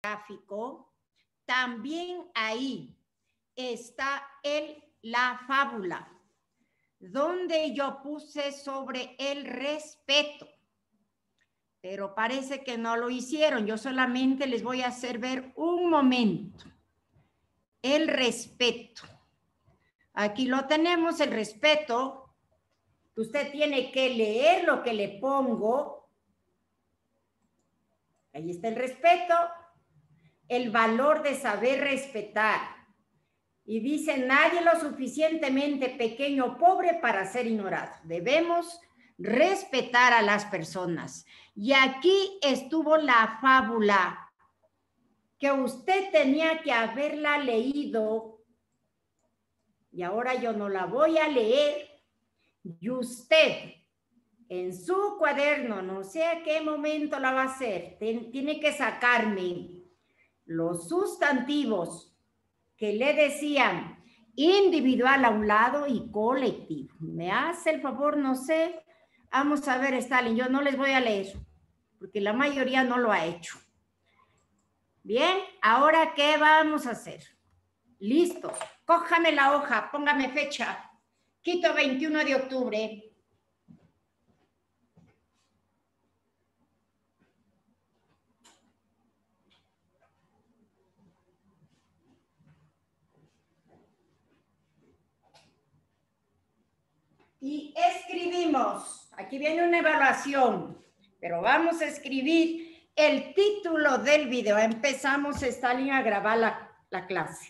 gráfico, también ahí está la fábula, donde yo puse sobre el respeto. Pero parece que no lo hicieron. Yo solamente les voy a hacer ver un momento. El respeto. Aquí lo tenemos, el respeto. Usted tiene que leer lo que le pongo. Ahí está el respeto. El valor de saber respetar. Y dice, nadie lo suficientemente pequeño o pobre para ser ignorado. Debemos respetar a las personas. Y aquí estuvo la fábula que usted tenía que haberla leído. Y ahora yo no la voy a leer. Y usted, en su cuaderno, no sé a qué momento la va a hacer, tiene que sacarme los sustantivos que le decían individual a un lado y colectivo. ¿Me hace el favor? No sé. Vamos a ver, Stalin, yo no les voy a leer, porque la mayoría no lo ha hecho. Bien, ahora, ¿qué vamos a hacer? Listos. Cójame la hoja, póngame fecha. Quito 21 de octubre. Y escribimos, aquí viene una evaluación, pero vamos a escribir el título del video. Empezamos, Stalin, a grabar la clase.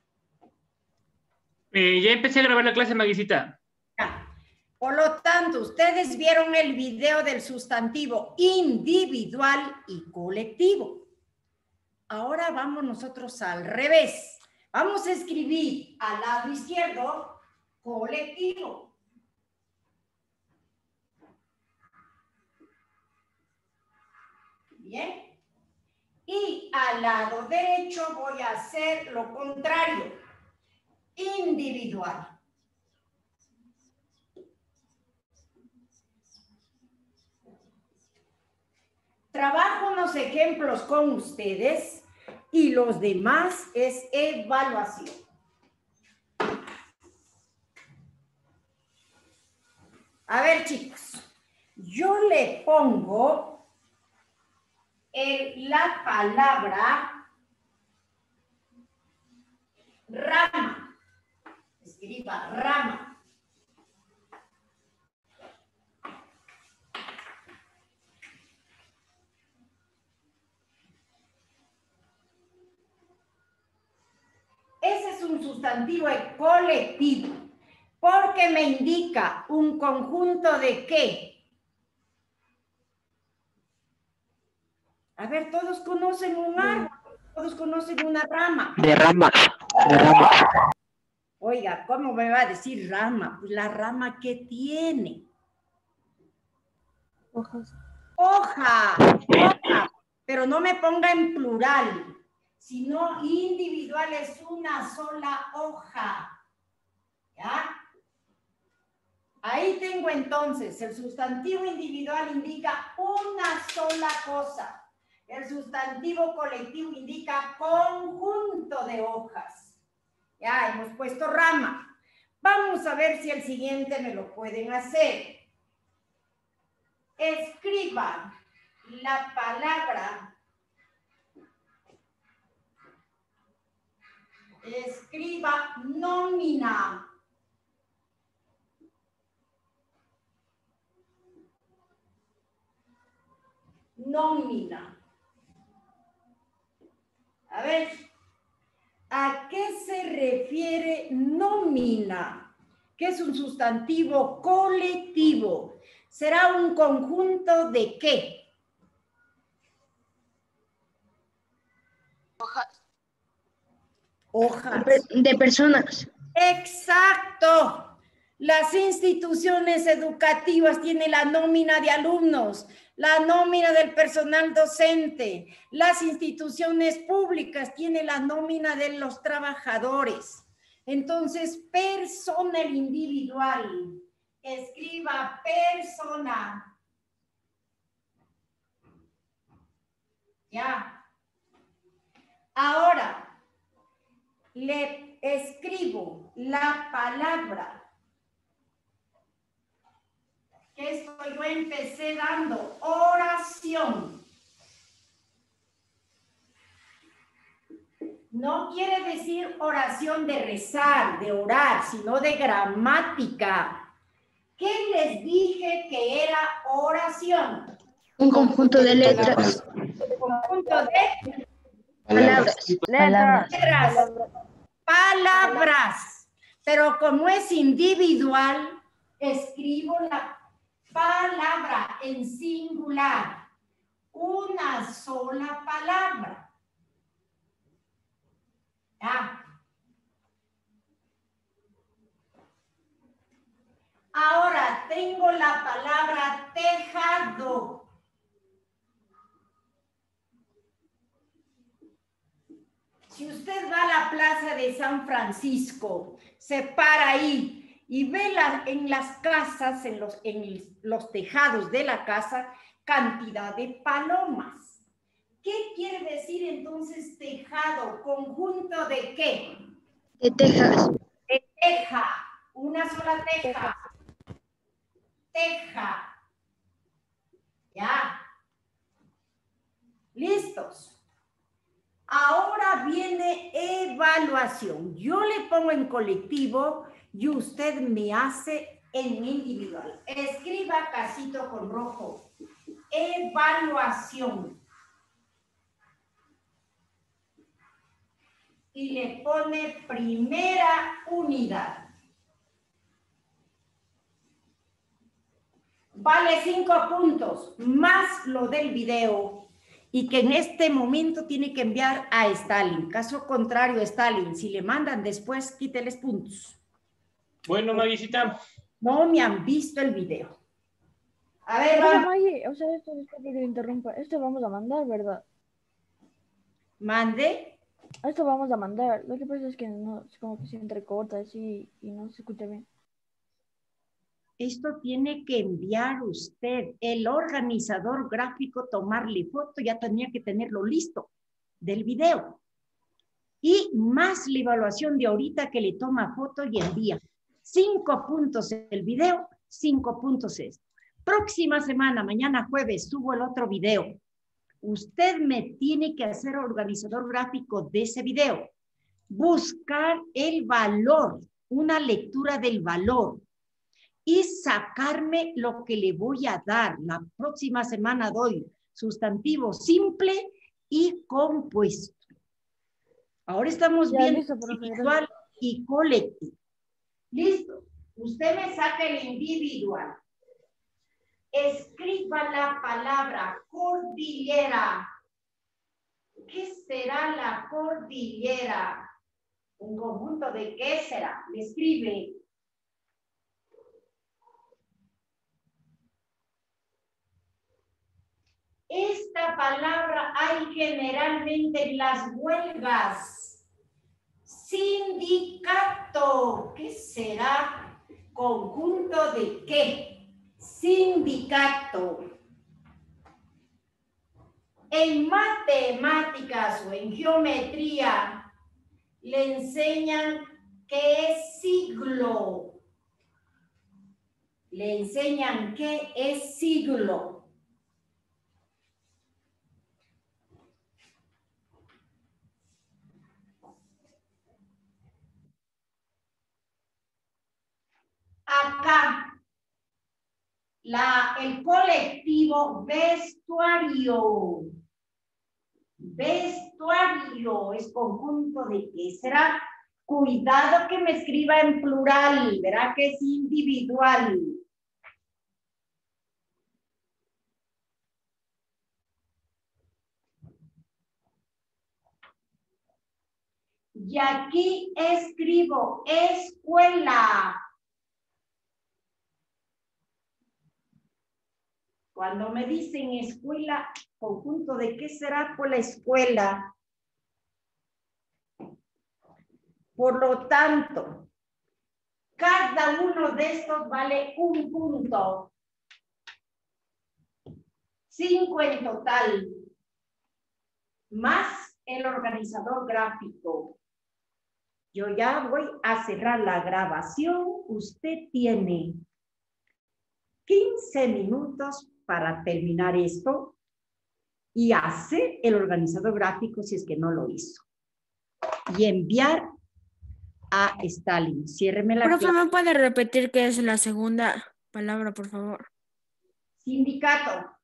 Ya empecé a grabar la clase, Maguicita. Ya. Por lo tanto, ustedes vieron el video del sustantivo individual y colectivo. Ahora vamos nosotros al revés. Vamos a escribir al lado izquierdo colectivo. Bien. Y al lado derecho voy a hacer lo contrario. Individual. Trabajo unos ejemplos con ustedes y los demás es evaluación. A ver, chicos, yo le pongo la palabra rama. Escriba rama. Ese es un sustantivo colectivo porque me indica un conjunto de ¿qué? A ver, todos conocen un árbol, todos conocen una rama. De ramas, de ramas. Oiga, ¿cómo me va a decir rama? Pues la rama que tiene. Hojas. Hoja, hoja, pero no me ponga en plural, sino individual es una sola hoja. ¿Ya? Ahí tengo entonces, el sustantivo individual indica una sola cosa. El sustantivo colectivo indica conjunto de hojas. Ya hemos puesto rama. Vamos a ver si el siguiente me lo pueden hacer. Escriban la palabra. Escriba nómina. Nómina. A ver, ¿a qué se refiere nómina? Que es un sustantivo colectivo. ¿Será un conjunto de qué? Hojas. Hojas. De personas. Exacto. Las instituciones educativas tienen la nómina de alumnos, la nómina del personal docente. Las instituciones públicas tienen la nómina de los trabajadores. Entonces, persona individual. Escriba persona. Ya. le escribo la palabra que esto yo empecé dando, oración. No quiere decir oración de rezar, de orar, sino de gramática. ¿Qué les dije que era oración? Un conjunto de letras. Conjunto de Palabras. letras. Palabras. Pero como es individual, escribo la palabra en singular. Una sola palabra. ¿Ya? Ahora tengo la palabra tejado. Si usted va a la plaza de San Francisco, se para ahí y ve en las casas, en los tejados de la casa, cantidad de palomas. ¿Qué quiere decir entonces tejado? ¿Conjunto de qué? De tejas. De teja. Una sola teja. Teja. Ya. ¿Listos? Ahora viene evaluación. Yo le pongo en colectivo y usted me hace en individual. Escriba casito con rojo. Evaluación. Y le pone primera unidad. Vale 5 puntos, más lo del video. Y que en este momento tiene que enviar a Stalin. Caso contrario, Stalin, si le mandan después, quíteles puntos. Bueno, Maguisita. No me han visto el video. A ver, Oiga, vamos. Maggie, o sea, esto disculpe que le interrumpa. Esto vamos a mandar, ¿verdad? Mande. Esto vamos a mandar. Lo que pasa es que no, es como que se entrecorta así y no se escucha bien. Esto tiene que enviar usted. El organizador gráfico, tomarle foto, ya tenía que tenerlo listo del video. Y más la evaluación de ahorita que le toma foto y envía. 5 puntos el video, 5 puntos esto. Próxima semana, mañana jueves, subo el otro video. Usted me tiene que hacer organizador gráfico de ese video. Buscar el valor, una lectura del valor. Y sacarme lo que le voy a dar. La próxima semana doy sustantivo simple y compuesto. Ahora estamos Ya, viendo listo, profe, individual y colectivo. Listo. Usted me saca el individual. Escriba la palabra cordillera. ¿Qué será la cordillera? ¿Un conjunto de qué será? Le escribe. Esta palabra hay generalmente en las huelgas. Sindicato. ¿Qué será? ¿Conjunto de qué? Sindicato. En matemáticas o en geometría le enseñan qué es siglo. Le enseñan qué es siglo. Acá, el colectivo vestuario. Vestuario es conjunto de qué será. Cuidado que me escriba en plural, verá que es individual. Y aquí escribo escuela. Cuando me dicen escuela, conjunto de qué será por la escuela. Por lo tanto, cada uno de estos vale un punto. 5 en total. Más el organizador gráfico. Yo ya voy a cerrar la grabación. Usted tiene 15 minutos para terminar esto y hacer el organizador gráfico si es que no lo hizo. Y enviar a Stalin. Ciérreme la Profe, clase. ¿me puede repetir qué es la segunda palabra, por favor? Sindicato.